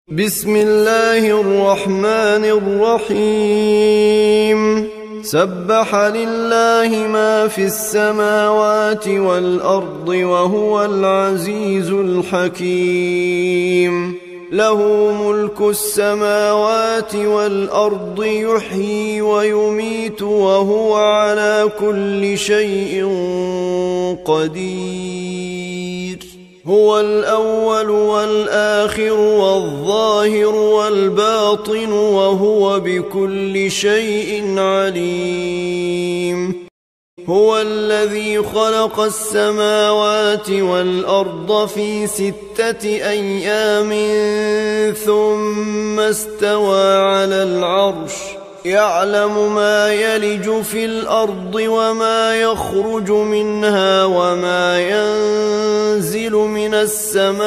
بسم الله الرحمن الرحيم سبح لله ما في السماوات والأرض وهو العزيز الحكيم له ملك السماوات والأرض يحيي ويميت وهو على كل شيء قدير هو الأول والآخر والظاهر والباطن وهو بكل شيء عليم هو الذي خلق السماوات والأرض في 6 أيام ثم استوى على العرش يعلم ما يلج في الأرض وما يخرج منها وما ينزل من السماء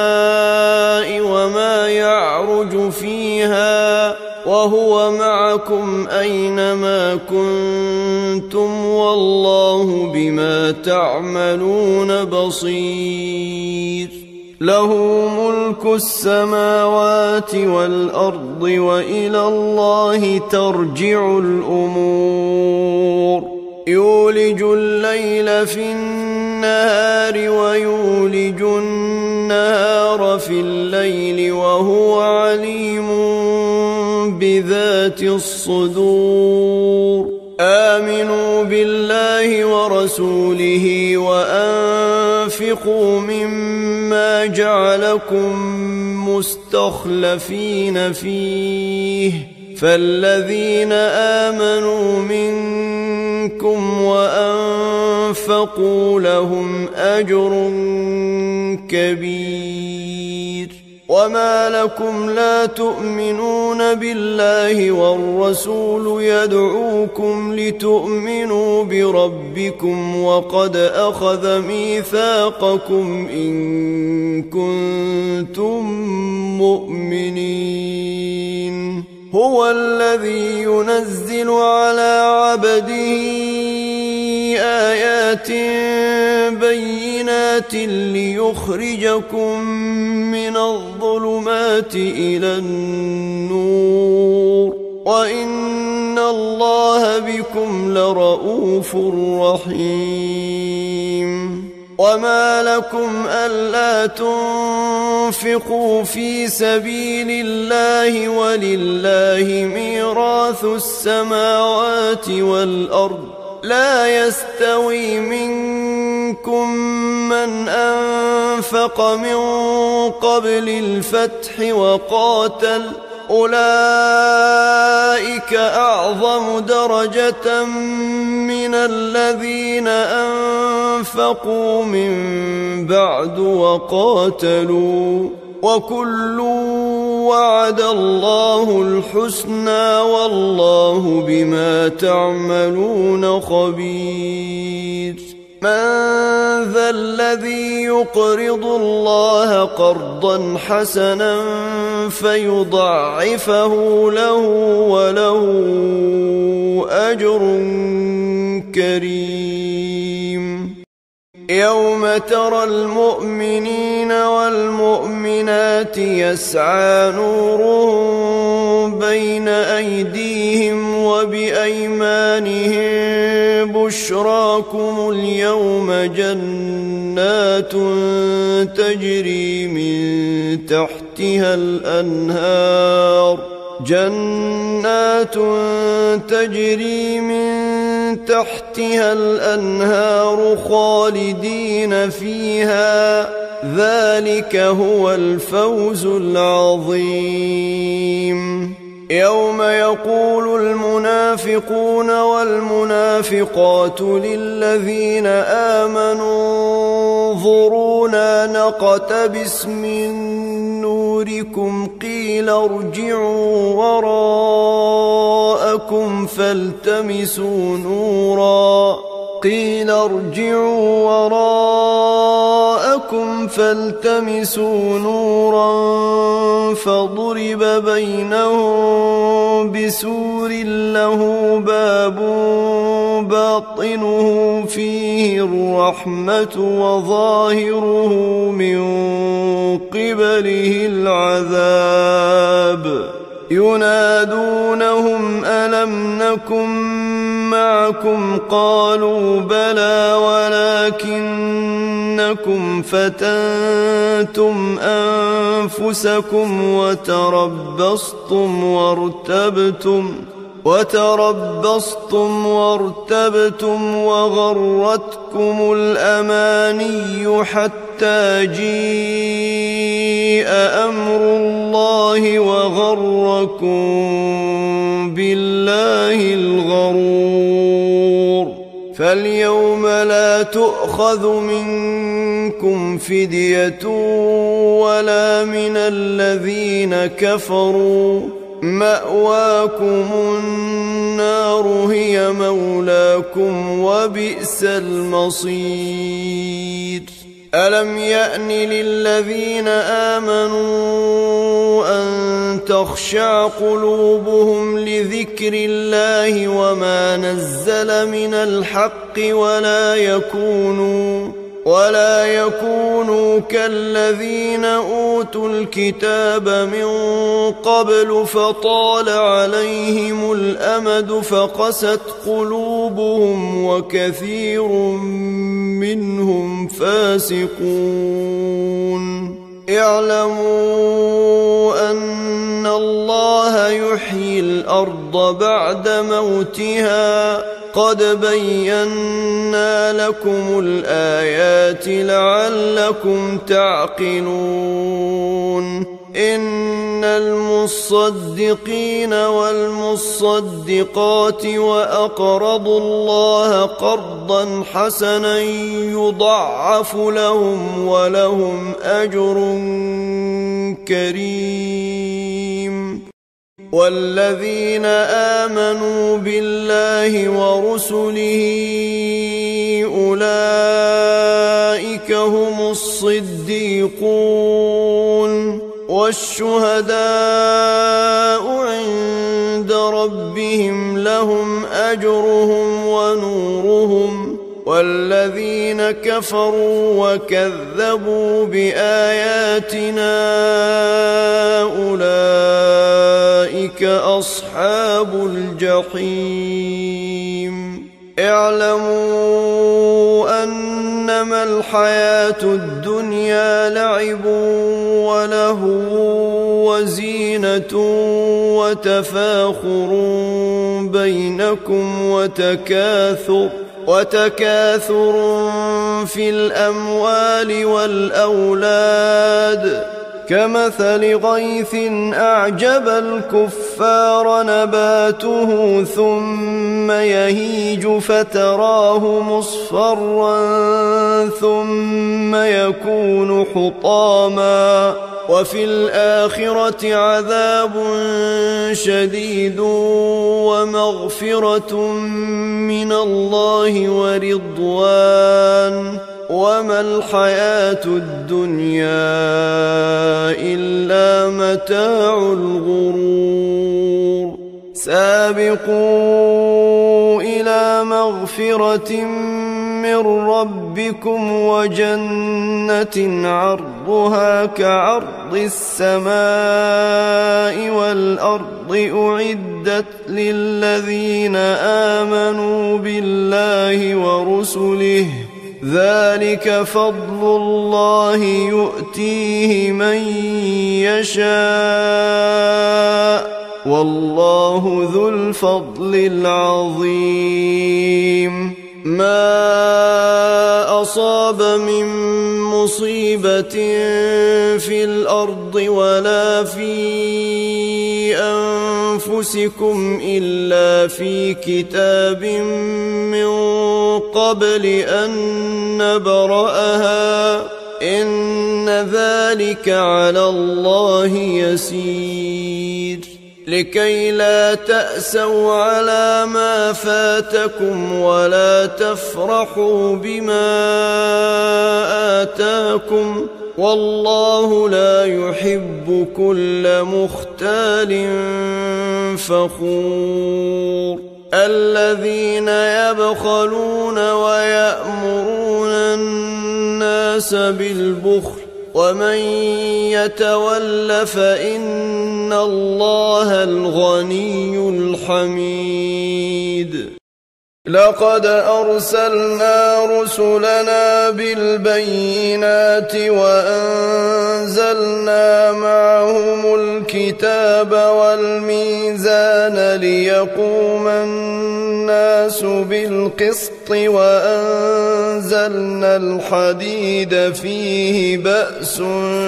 وما يعرج فيها وهو معكم أينما كنتم والله بما تعملون بصير له ملك السماوات والأرض وإلى الله ترجع الأمور يولج الليل في النهار ويولج النهار في الليل وهو عليم بذات الصدور آمنوا بالله ورسوله وأنفقوا مما جعلكم مستخلفين فيه فالذين آمنوا منكم وأنفقوا لهم أجر كبير وما لكم لا تؤمنون بالله والرسول يدعوكم لتؤمنوا بربكم وقد أخذ ميثاقكم إن كنتم مؤمنين هو الذي ينزل على عبده آيات بينات ليخرجكم من الظلمات إلى النور وإن الله بكم لرؤوف رحيم وما لكم ألا تنفقوا في سبيل الله ولله ميراث السماوات والأرض لا يستوي منكم من أنفق من قبل الفتح وقاتل أولئك أعظم درجة من الذين أنفقوا من بعد وقاتلوا وكل وعد الله الحسنى والله بما تعملون خبير من ذا الذي يقرض الله قرضا حسنا فيضاعفه له وله أجر كريم يوم ترى المؤمنين والمؤمنات يسعى نورهم بين أيديهم وبأيمانهم بشراكم اليوم جنات تجري من تحتها الأنهار خالدين فيها ذلك هو الفوز العظيم يوم يقول المنافقون والمنافقات للذين آمنوا انظرونا نقتبس من نوركم قيل ارجعوا وراءكم فالتمسوا نورا فضرب بينهم بسور له باب باطنه فيه الرحمة وظاهره من قبله العذاب ينادونهم ألم نكن معكم قالوا بلى ولكنكم فتنتم أنفسكم وتربصتم وارتبتم وغرتكم الأماني حتى جيء أمر الله وغركم بالله الغرور فاليوم لا تؤخذ منكم فدية ولا من الذين كفروا مأواكم النار هي مولاكم وبئس المصير ألم يأن للذين آمنوا أن تخشع قلوبهم لذكر الله وما نزل من الحق ولا يكونوا كالذين أوتوا الكتاب من قبل فطال عليهم الأمد فقست قلوبهم وكثير منهم فاسقون اعلموا أن الله يحيي الأرض بعد موتها قد بينا لكم الآيات لعلكم تعقلون إن المصدقين والمصدقات وأقرضوا الله قرضا حسنا يضاعف لهم ولهم أجر كريم والذين آمنوا بالله ورسله أولئك هم الصديقون والشهداء عند ربهم لهم أجرهم ونورهم والذين كفروا وكذبوا بآياتنا أولئك أصحاب الجحيم اعلموا أنما الحياة الدنيا لعب ولهو وزينة وتفاخر بينكم وتكاثر في الأموال والأولاد كمثل غيث أعجب الكفار نباته ثم يهيج فتراه مصفرا ثم يكون حطاما وفي الآخرة عذاب شديد ومغفرة من الله ورضوان وما الحياة الدنيا إلا متاع الغرور سابقوا إلى مغفرة من ربكم وجنة عرضها كعرض السماء والأرض أعدت للذين آمنوا بالله ورسله ذلك فضل الله يؤتيه من يشاء والله ذو الفضل العظيم ما أصاب من مصيبة في الأرض ولا في أنفسكم إلا في كتاب من قبل أن نبرأها إن ذلك على الله يسير لكي لا تأسوا على ما فاتكم ولا تفرحوا بما آتاكم والله لا يحب كل مختال فخور الذين يبخلون ويأمرون الناس بالبخل ومن يتول فإن إن الله الغني الحميد. لقد أرسلنا رسلنا بالبينات وأنزلنا معهم الكتاب والميزان ليقوم الناس بالقسط وأنزلنا الحديد فيه بأس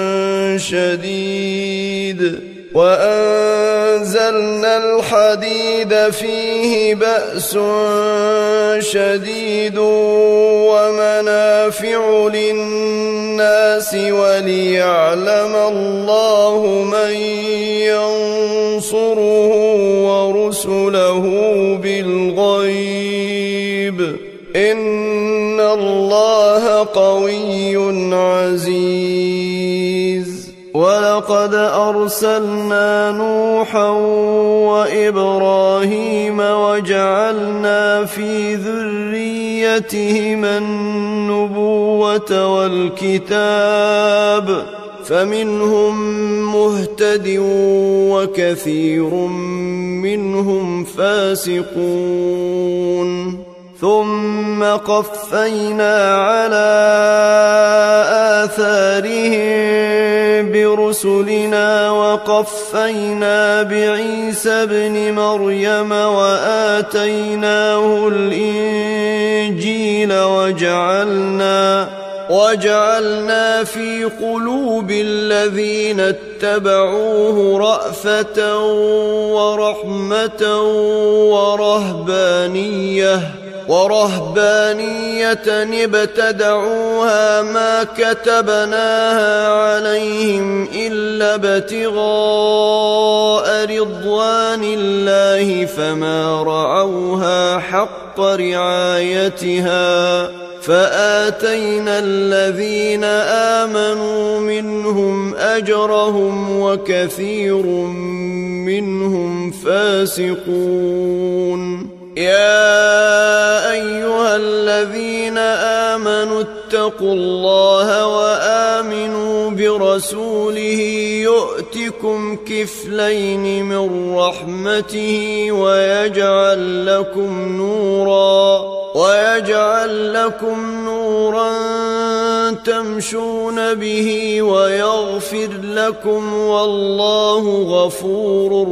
شديد ومنافع للناس وليعلم الله من ينصره ورسله بالغيب إن الله قوي عزيز. ولقد أرسلنا نوحا وإبراهيم وجعلنا في ذريتهما النبوة والكتاب فمنهم مهتد وكثير منهم فاسقون. ثم قفينا على آثارهم برسلنا وقفينا بعيسى ابن مريم وآتيناه الإنجيل وجعلنا في قلوب الذين اتبعوه رأفة ورحمة ورهبانية ابتدعوها ما كتبناها عليهم إلا ابتغاء رضوان الله فما رعوها حق رعايتها فآتينا الذين آمنوا منهم أجرهم وكثير منهم فاسقون. يا أيها الذين آمنوا اتقوا الله وآمنوا برسوله يؤتكم كفلين من رحمته ويجعل لكم نورا تمشون به ويغفر لكم والله غفور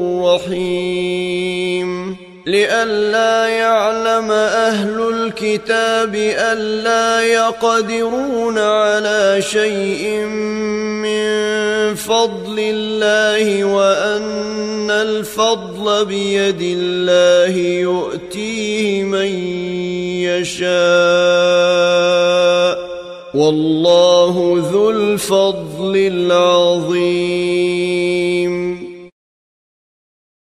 رحيم. لئلا يعلم أهل الكتاب ألا يقدرون على شيء من فضل الله وأن الفضل بيد الله يؤتيه من يشاء والله ذو الفضل العظيم.